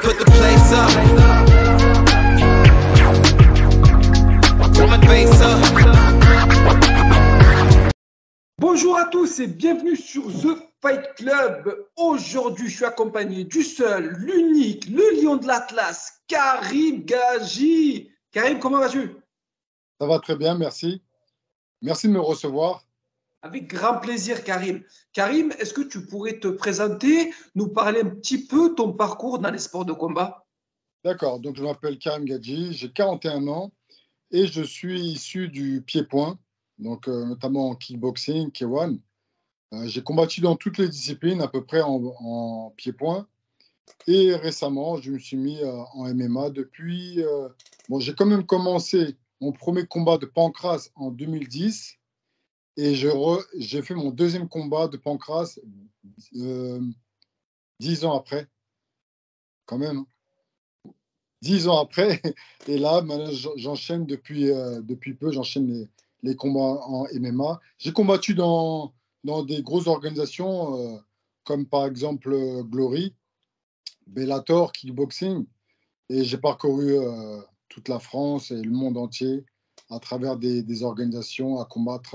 put the place up. Put my bass up. Bonjour à tous et bienvenue sur The Fight Club. Aujourd'hui, je suis accompagné du seul, l'unique, le lion de l'Atlas, Karim Gaji. Karim, comment vas-tu? Ça va très bien, merci. Merci de me recevoir. Avec grand plaisir, Karim. Karim, est-ce que tu pourrais te présenter, nous parler un petit peu de ton parcours dans les sports de combat? D'accord, donc je m'appelle Karim Gadji, j'ai 41 ans et je suis issu du pied-point, donc notamment en kickboxing, K1. J'ai combattu dans toutes les disciplines, à peu près en pied-point. Et récemment, je me suis mis en MMA depuis. Bon, j'ai quand même commencé mon premier combat de pancrace en 2010 et j'ai fait mon deuxième combat de pancrace 10 ans après, quand même. 10 ans après, et là, maintenant, j'enchaîne depuis peu, j'enchaîne les combats en MMA. J'ai combattu dans des grosses organisations comme par exemple Glory, Bellator, Kickboxing, et j'ai parcouru toute la France et le monde entier à travers des organisations à combattre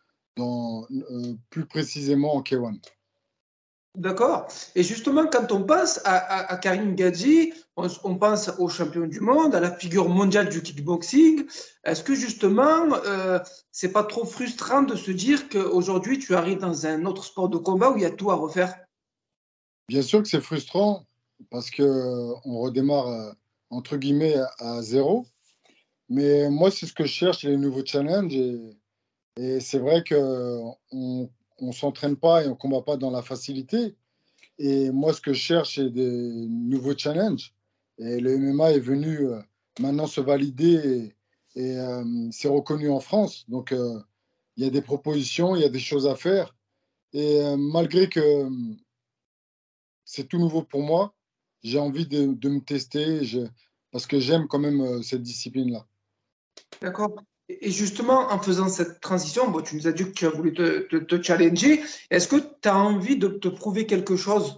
plus précisément en K1. D'accord. Et justement, quand on pense à Karim Gadji, on pense au champion du monde, à la figure mondiale du kickboxing. Est-ce que justement, c'est pas trop frustrant de se dire qu'aujourd'hui, tu arrives dans un autre sport de combat où il y a tout à refaire? Bien sûr que c'est frustrant parce qu'on redémarre entre guillemets à zéro. Mais moi, c'est ce que je cherche, les nouveaux challenges. Et c'est vrai qu'on ne s'entraîne pas et on ne combat pas dans la facilité. Et moi, ce que je cherche, c'est des nouveaux challenges. Et le MMA est venu maintenant se valider et c'est reconnu en France. Donc, il y a des propositions, il y a des choses à faire. Et malgré que c'est tout nouveau pour moi, j'ai envie de me tester parce que j'aime quand même cette discipline-là. D'accord. Et justement, en faisant cette transition, bon, tu nous as dit que tu as voulu te challenger. Est-ce que tu as envie de te prouver quelque chose?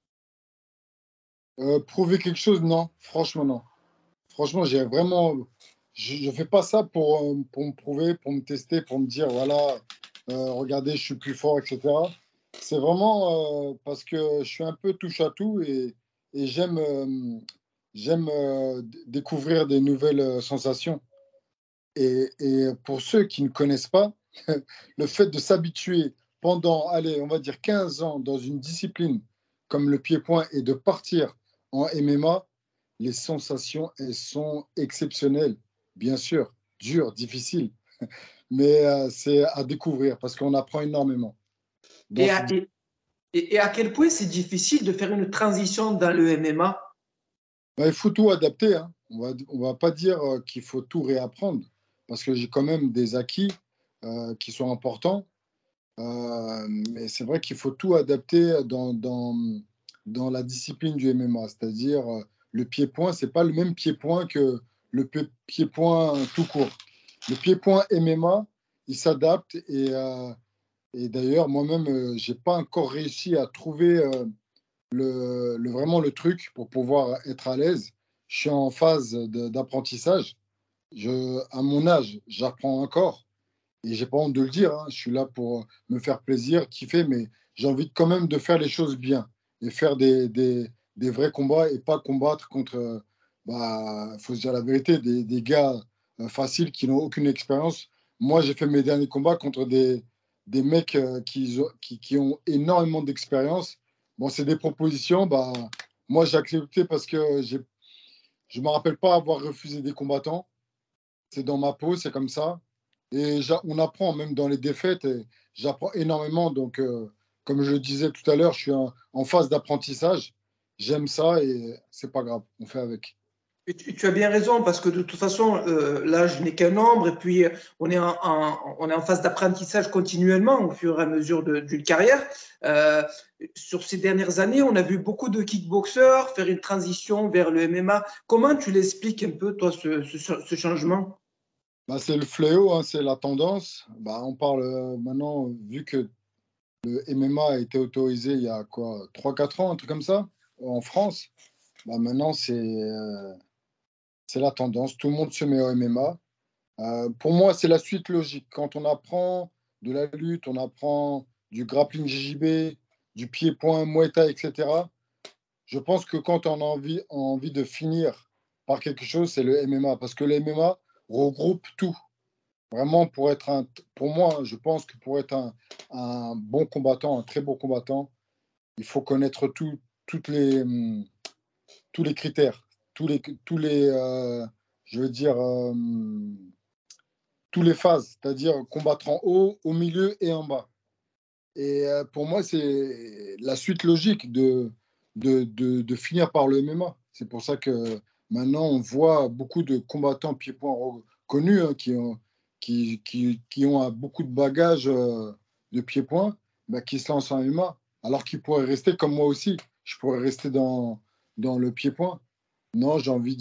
Prouver quelque chose, non. Franchement, non. Franchement, je ne fais pas ça pour me prouver, pour me tester, pour me dire, voilà, regardez, je suis plus fort, etc. C'est vraiment parce que je suis un peu touche à tout et j'aime découvrir des nouvelles sensations. Et pour ceux qui ne connaissent pas, le fait de s'habituer pendant, allez, on va dire 15 ans dans une discipline comme le pied-point et de partir en MMA, les sensations, elles sont exceptionnelles. Bien sûr, dures, difficiles, mais c'est à découvrir parce qu'on apprend énormément. Et Donc, à, et à quel point c'est difficile de faire une transition dans le MMA? bah, il faut tout adapter, hein. On va pas dire qu'il faut tout réapprendre parce que j'ai quand même des acquis qui sont importants. Mais c'est vrai qu'il faut tout adapter dans la discipline du MMA, c'est-à-dire le pied-point, c'est pas le même pied-point que le pied-point tout court. Le pied-point MMA, il s'adapte et d'ailleurs, moi-même, j'ai pas encore réussi à trouver vraiment le truc pour pouvoir être à l'aise. Je suis en phase d'apprentissage. À mon âge, j'apprends encore. Et j'ai pas honte de le dire, hein. Je suis là pour me faire plaisir, kiffer, mais j'ai envie quand même de faire les choses bien et faire des vrais combats et pas combattre contre, bah, faut se dire la vérité, des gars faciles qui n'ont aucune expérience. Moi, j'ai fait mes derniers combats contre des mecs qui ont énormément d'expérience. Bon, c'est des propositions, bah, moi j'ai accepté parce que je ne me rappelle pas avoir refusé des combattants. C'est dans ma peau, c'est comme ça. Et on apprend même dans les défaites, et j'apprends énormément. Donc, comme je le disais tout à l'heure, je suis en phase d'apprentissage. J'aime ça et c'est pas grave, on fait avec. Et tu as bien raison, parce que de toute façon, l'âge n'est qu'un nombre, et puis on est en phase d'apprentissage continuellement au fur et à mesure d'une carrière. Euh, sur ces dernières années, on a vu beaucoup de kickboxeurs faire une transition vers le MMA. Comment tu l'expliques un peu, toi, ce changement? Bah, c'est le fléau, hein, c'est la tendance. Bah, on parle maintenant, vu que le MMA a été autorisé il y a quoi, 3 4 ans, un truc comme ça, en France. Bah, maintenant, c'est la tendance. Tout le monde se met au MMA. Pour moi, c'est la suite logique. Quand on apprend de la lutte, on apprend du grappling JJB, du pied-point, Muay Thai, etc. Je pense que quand on a envie de finir par quelque chose, c'est le MMA. Parce que le MMA regroupe tout. Vraiment, pour moi, je pense que pour être un bon combattant, un très bon combattant, il faut connaître toutes tous les critères, tous les je veux dire, tous les phases, c'est-à-dire combattre en haut, au milieu et en bas. Et pour moi, c'est la suite logique de finir par le MMA. C'est pour ça que maintenant, on voit beaucoup de combattants pieds-points connus hein, qui ont beaucoup de bagages de pieds-points bah, qui se lancent en MMA, alors qu'ils pourraient rester comme moi aussi. Je pourrais rester dans le pied-point. Non, j'ai envie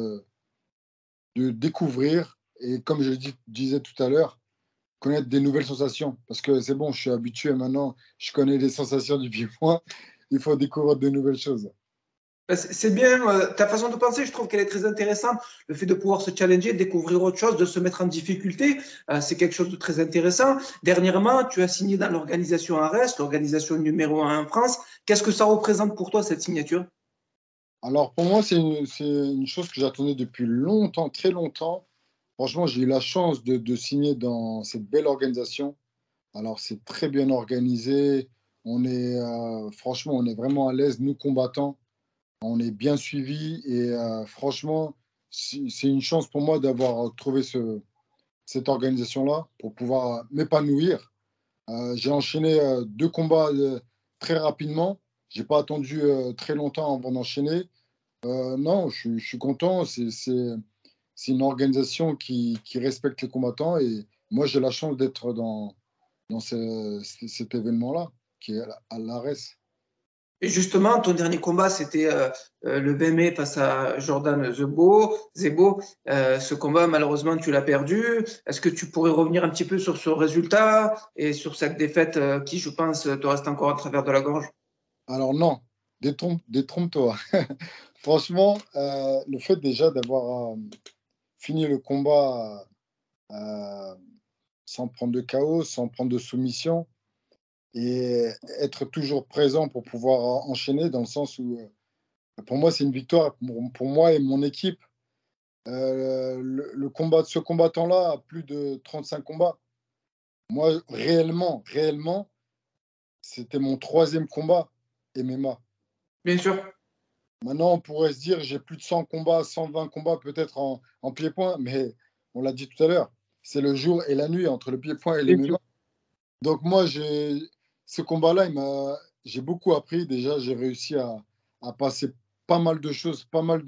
de découvrir et, comme disais tout à l'heure, connaître des nouvelles sensations. Parce que c'est bon, je suis habitué maintenant, je connais les sensations du pied-point. Il faut découvrir de nouvelles choses. C'est bien, ta façon de penser, je trouve qu'elle est très intéressante. Le fait de pouvoir se challenger, découvrir autre chose, de se mettre en difficulté, c'est quelque chose de très intéressant. Dernièrement, tu as signé dans l'organisation ARES, l'organisation numéro 1 en France. Qu'est-ce que ça représente pour toi, cette signature? Alors, pour moi, c'est une chose que j'attendais depuis longtemps, très longtemps. Franchement, j'ai eu la chance de signer dans cette belle organisation. Alors, c'est très bien organisé. Franchement, on est vraiment à l'aise, nous combattants. On est bien suivis et franchement, c'est une chance pour moi d'avoir trouvé cette organisation-là pour pouvoir m'épanouir. J'ai enchaîné deux combats très rapidement. J'ai pas attendu très longtemps avant d'enchaîner. Non, je suis content. C'est une organisation qui respecte les combattants et moi j'ai la chance d'être dans cet événement-là qui est à l'ARES. Et justement, ton dernier combat, c'était le 20 mai face à Jordan Zebo. Ce combat, malheureusement, tu l'as perdu. Est-ce que tu pourrais revenir un petit peu sur ce résultat et sur cette défaite qui, je pense, te reste encore à travers de la gorge? Alors non, détrompe-toi. Franchement, le fait déjà d'avoir fini le combat euh, sans prendre de KO, sans prendre de soumission, et être toujours présent pour pouvoir enchaîner dans le sens où, pour moi, c'est une victoire pour moi et mon équipe. Ce combattant-là a plus de 35 combats. Moi, réellement, c'était mon troisième combat MMA. Bien sûr. Maintenant, on pourrait se dire, j'ai plus de 100 combats, 120 combats peut-être en pied-point, mais on l'a dit tout à l'heure, c'est le jour et la nuit entre le pied-point et les Bien sûr. MMA. Donc moi, ce combat-là, j'ai beaucoup appris. Déjà, j'ai réussi à passer pas mal de choses, pas mal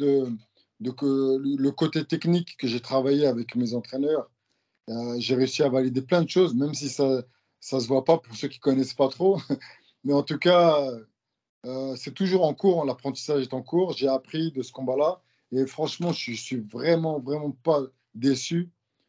le côté technique que j'ai travaillé avec mes entraîneurs. J'ai réussi à valider plein de choses, même si ça se voit pas pour ceux qui connaissent pas trop. Mais en tout cas, c'est toujours en cours, l'apprentissage est en cours. J'ai appris de ce combat-là et franchement, je suis vraiment pas déçu.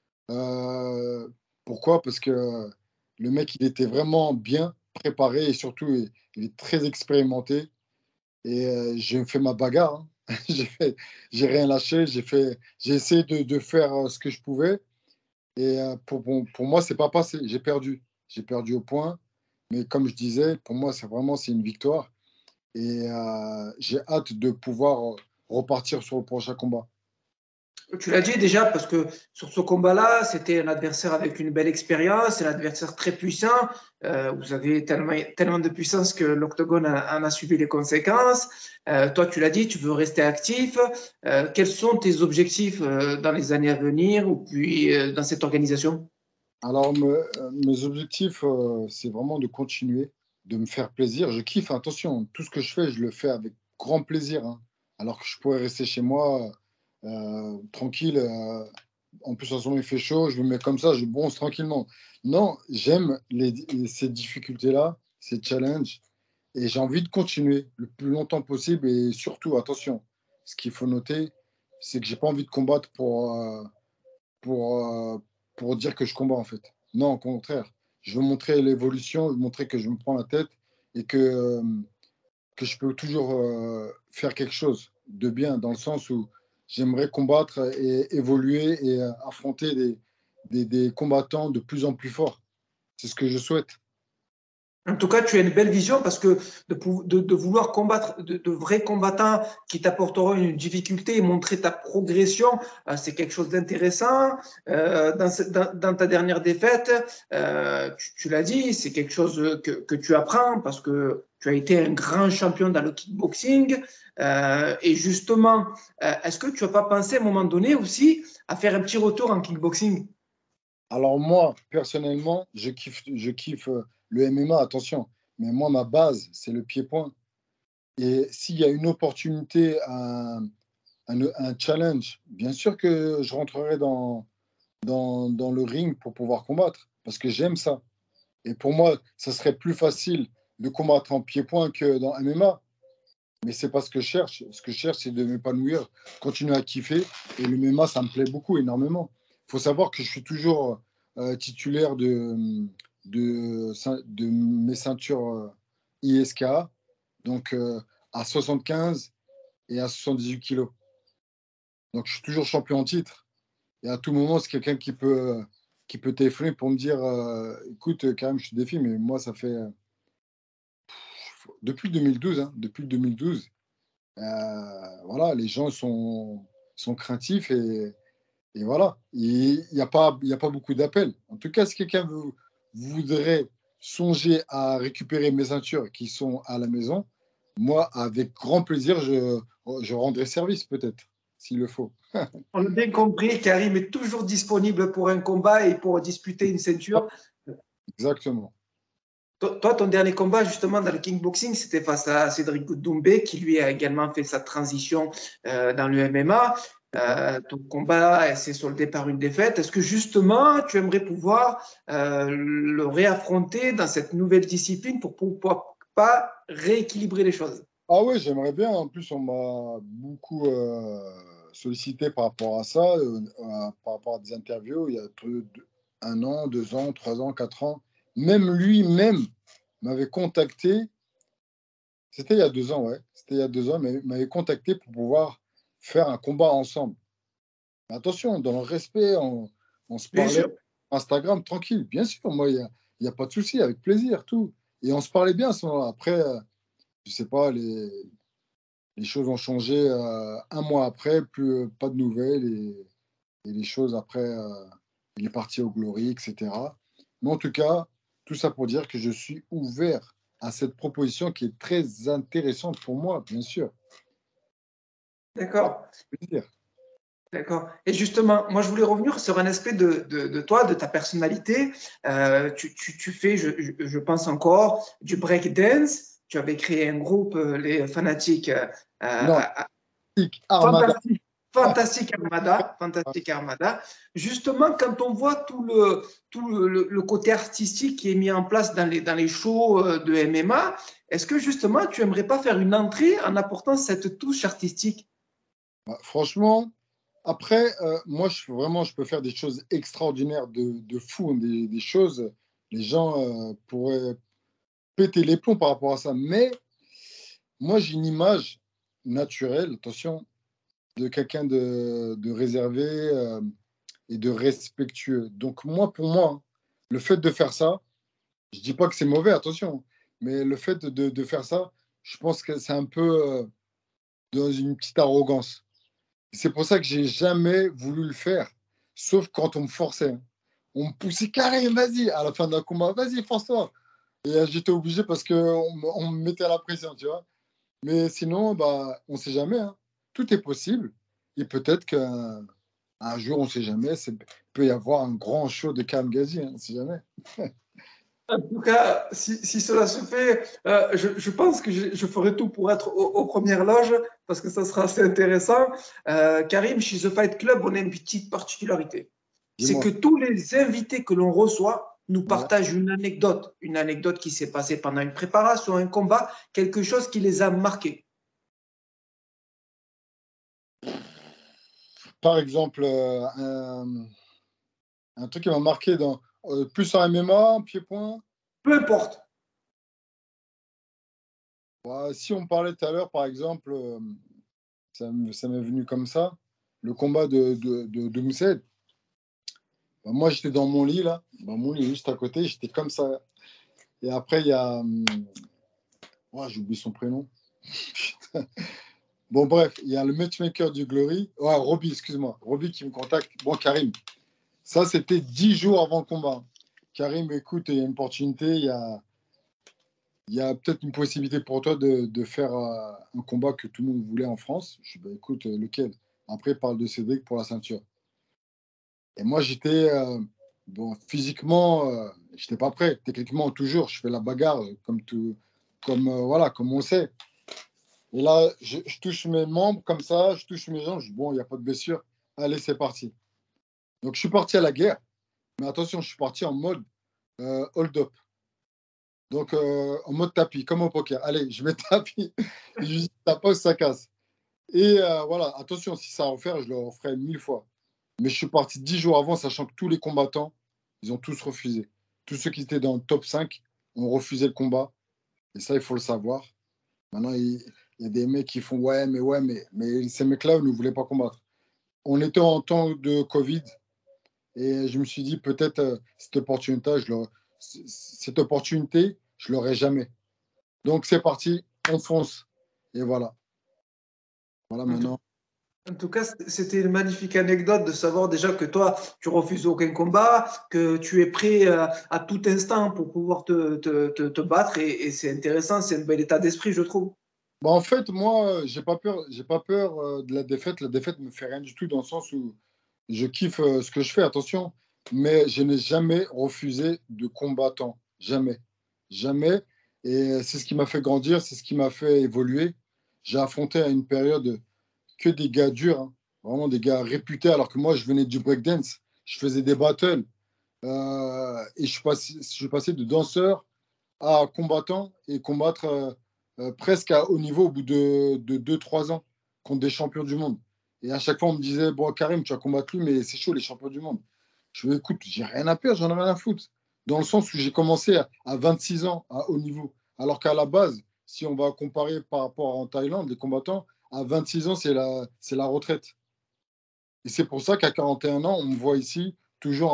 Euh, Pourquoi? Parce que le mec, il était vraiment bien préparé et surtout, il est très expérimenté. Et j'ai fait ma bagarre, hein. J'ai rien lâché. J'ai essayé de faire ce que je pouvais. Et pour moi, c'est pas passé. J'ai perdu au point. Mais comme je disais, pour moi, c'est une victoire. Et j'ai hâte de pouvoir repartir sur le prochain combat. Tu l'as dit déjà, parce que sur ce combat-là, c'était un adversaire avec une belle expérience, un adversaire très puissant. Vous avez tellement de puissance que l'Octogone en a subi les conséquences. Toi, tu l'as dit, tu veux rester actif. Quels sont tes objectifs dans les années à venir ou puis dans cette organisation? Alors, mes objectifs, c'est vraiment de continuer, de me faire plaisir. Je kiffe, attention, tout ce que je fais, je le fais avec grand plaisir, hein. Alors que je pourrais rester chez moi, tranquille. En plus, en ce moment, il fait chaud, je me mets comme ça, je bronze tranquillement. Non, j'aime ces difficultés-là, ces challenges, et j'ai envie de continuer le plus longtemps possible. Et surtout, attention, ce qu'il faut noter, c'est que j'ai pas envie de combattre pour, euh, pour dire que je combats en fait. Non, au contraire. Je veux montrer l'évolution, montrer que je me prends la tête et que je peux toujours faire quelque chose. de bien, dans le sens où j'aimerais combattre et évoluer et affronter des combattants de plus en plus forts. C'est ce que je souhaite. En tout cas, tu as une belle vision parce que de vouloir combattre de vrais combattants qui t'apporteront une difficulté et montrer ta progression, c'est quelque chose d'intéressant. Dans ta dernière défaite, tu l'as dit, c'est quelque chose que tu apprends parce que tu as été un grand champion dans le kickboxing. Et justement, est-ce que tu n'as pas pensé à un moment donné aussi à faire un petit retour en kickboxing? Alors moi, personnellement, je kiffe le MMA, attention. Mais moi, ma base, c'est le pied-point. Et s'il y a une opportunité, un challenge, bien sûr que je rentrerai dans le ring pour pouvoir combattre, parce que j'aime ça. Et pour moi, ça serait plus facile de combattre en pied-point que dans MMA. Mais c'est pas ce que je cherche. Ce que je cherche, c'est de m'épanouir, continuer à kiffer. Et le MMA, ça me plaît beaucoup, énormément. Il faut savoir que je suis toujours titulaire de mes ceintures ISKA, donc à 75 et à 78 kilos. Donc je suis toujours champion en titre. Et à tout moment, c'est quelqu'un qui peut téléphoner pour me dire écoute, Karim, je te défie, mais moi, ça fait depuis 2012, hein, depuis 2012. Voilà, les gens sont craintifs et voilà. Il n'y a pas beaucoup d'appels. En tout cas, si quelqu'un voudrait songer à récupérer mes ceintures qui sont à la maison, moi, avec grand plaisir, je rendrai service peut-être, s'il le faut. On a bien compris, Karim est toujours disponible pour un combat et pour disputer une ceinture. Exactement. Toi, ton dernier combat, justement, dans le kickboxing, c'était face à Cédric Doumbé, qui lui a également fait sa transition dans le MMA. Ton combat s'est soldé par une défaite. Est-ce que, justement, tu aimerais pouvoir le réaffronter dans cette nouvelle discipline pour pouvoir pas rééquilibrer les choses? Ah ouais, j'aimerais bien. En plus, on m'a beaucoup sollicité par rapport à ça, par rapport à des interviews. Il y a 1 an, 2 ans, 3 ans, 4 ans. Même lui-même m'avait contacté. C'était il y a 2 ans, ouais. C'était il y a 2 ans, mais il m'avait contacté pour pouvoir faire un combat ensemble. Mais attention, dans le respect, on se Bien parlait sûr. Instagram tranquille. Bien sûr, moi, il y a pas de souci, avec plaisir, tout. Et on se parlait bien à ce moment-là. Après, je sais pas, les choses ont changé 1 mois après, plus pas de nouvelles et les choses après, il est parti au Glory, etc. Mais en tout cas, tout ça pour dire que je suis ouvert à cette proposition qui est très intéressante pour moi, bien sûr. D'accord. Plaisir. D'accord. Et justement, moi, je voulais revenir sur un aspect de toi, de ta personnalité. Tu fais, je pense encore, du breakdance. Tu avais créé un groupe, les Fanatiques, Non, Armada. fantastique, fantastique Armada, fantastique Armada. Justement, quand on voit tout le côté artistique qui est mis en place dans les shows de MMA, est-ce que justement, tu aimerais pas faire une entrée en apportant cette touche artistique? Franchement, après, moi, je peux faire des choses extraordinaires de fou, hein, des choses, les gens pourraient péter les plombs par rapport à ça. Mais moi, j'ai une image naturelle, attention, de quelqu'un de réservé et de respectueux. Donc, moi, pour moi, hein, le fait de faire ça, je dis pas que c'est mauvais, attention, mais le fait de faire ça, je pense que c'est un peu dans une petite arrogance. C'est pour ça que j'ai jamais voulu le faire, sauf quand on me forçait, hein. On me poussait carré, vas-y, à la fin d'un combat, vas-y, force-toi. Et j'étais obligé parce qu'on me mettait à la pression, tu vois. Mais sinon, bah, on ne sait jamais, hein. Tout est possible. Et peut-être qu'un jour, on ne sait jamais, il peut y avoir un grand show de Karim Ghazi, hein, on ne sait jamais. En tout cas, si cela se fait, je pense que je ferai tout pour être aux premières loges parce que ça sera assez intéressant. Karim, chez The Fight Club, on a une petite particularité. C'est Dis-moi. que tous les invités que l'on reçoit nous Ouais. partagent une anecdote qui s'est passée pendant une préparation, un combat, quelque chose qui les a marqués. Par exemple, un truc qui m'a marqué plus en MMA, pied-point. Peu importe. Bah, si on parlait tout à l'heure, par exemple, ça m'est venu comme ça. Le combat de Mousset. Bah, moi, j'étais dans mon lit, là. Bah, mon lit est juste à côté. J'étais comme ça. Et après, il y a... ouais, j'ai oublié son prénom. Bon, bref, il y a le matchmaker du Glory. Ouais, Roby, excuse-moi. Roby qui me contacte. Bon, Karim. Ça, c'était 10 jours avant le combat. Karim, écoute, il y a une opportunité. Il y a peut-être une possibilité pour toi de faire un combat que tout le monde voulait en France. Je dis, bah, écoute, lequel? Après, il parle de Cédric pour la ceinture. Et moi, j'étais, bon, physiquement, j'étais pas prêt. Techniquement, toujours, je fais la bagarre, comme tout, voilà, comme on sait. Et là, je touche mes membres comme ça, je touche mes jambes, je dis, bon, il n'y a pas de blessure. Allez, c'est parti. Donc, je suis parti à la guerre. Mais attention, je suis parti en mode hold-up. Donc, en mode tapis, comme au poker. Allez, je mets tapis. Je dis, ça pose, ça casse. Et voilà, attention, si ça à refaire, je le referai 1000 fois. Mais je suis parti 10 jours avant, sachant que tous les combattants, ils ont tous refusé. Tous ceux qui étaient dans le top 5 ont refusé le combat. Et ça, il faut le savoir. Maintenant, il y a des mecs qui font ouais, mais ces mecs-là ne voulaient pas combattre. On était en temps de Covid et je me suis dit peut-être cette opportunité, je l'aurai jamais. Donc c'est parti, on fonce. Et voilà. Voilà maintenant. En tout cas, c'était une magnifique anecdote de savoir déjà que toi, tu refuses aucun combat, que tu es prêt à tout instant pour pouvoir te battre. Et c'est intéressant, c'est un bel état d'esprit, je trouve. Bah, en fait, moi, j'ai pas peur de la défaite. La défaite me fait rien du tout dans le sens où je kiffe ce que je fais, attention. Mais je n'ai jamais refusé de combattant. Jamais. Jamais. Et c'est ce qui m'a fait grandir, c'est ce qui m'a fait évoluer. J'ai affronté à une période que des gars durs, hein. Vraiment des gars réputés, alors que moi, je venais du breakdance. Je faisais des battles. Et je suis passé de danseur à combattant et combattre presque à haut niveau au bout de 2-3 ans contre des champions du monde. Et à chaque fois, on me disait, bon, Karim, tu vas combattre lui, mais c'est chaud, les champions du monde. Je me dis, écoute, j'ai rien à perdre, j'en ai rien à foutre. Dans le sens où j'ai commencé à 26 ans à haut niveau. Alors qu'à la base, si on va comparer par rapport en Thaïlande, les combattants, à 26 ans, c'est la retraite. Et c'est pour ça qu'à 41 ans, on me voit ici, toujours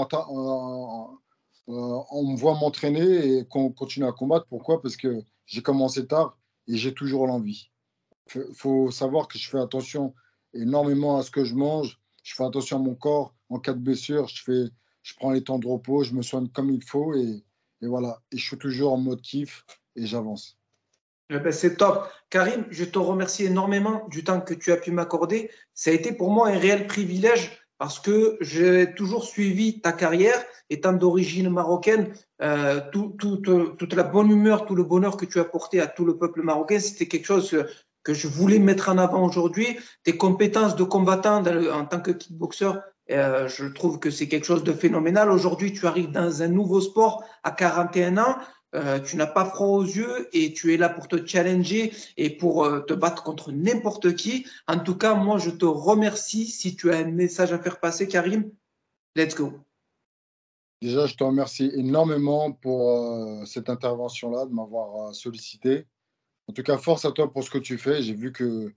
on me voit m'entraîner et qu'on continue à combattre. Pourquoi? Parce que j'ai commencé tard et j'ai toujours l'envie. Il faut savoir que je fais attention énormément à ce que je mange. Je fais attention à mon corps. En cas de blessure, je prends les temps de repos, je me soigne comme il faut et voilà. Et je suis toujours en mode kiff et j'avance. Eh ben, c'est top. Karim, je te remercie énormément du temps que tu as pu m'accorder. Ça a été pour moi un réel privilège parce que j'ai toujours suivi ta carrière. Étant d'origine marocaine, toute la bonne humeur, tout le bonheur que tu as porté à tout le peuple marocain, c'était quelque chose que je voulais mettre en avant aujourd'hui. Tes compétences de combattant en tant que kickboxer, je trouve que c'est quelque chose de phénoménal. Aujourd'hui, tu arrives dans un nouveau sport à 41 ans. Tu n'as pas froid aux yeux et tu es là pour te challenger et pour te battre contre n'importe qui. En tout cas, moi, je te remercie. Si tu as un message à faire passer, Karim, let's go. Déjà, je te remercie énormément pour cette intervention-là, de m'avoir sollicité. En tout cas, force à toi pour ce que tu fais. J'ai vu que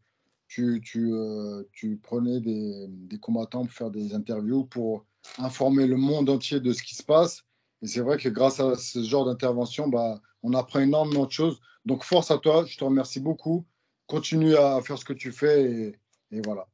tu prenais des combattants pour faire des interviews, pour informer le monde entier de ce qui se passe. Et c'est vrai que grâce à ce genre d'intervention, bah, on apprend énormément de choses. Donc, force à toi. Je te remercie beaucoup. Continue à faire ce que tu fais et voilà.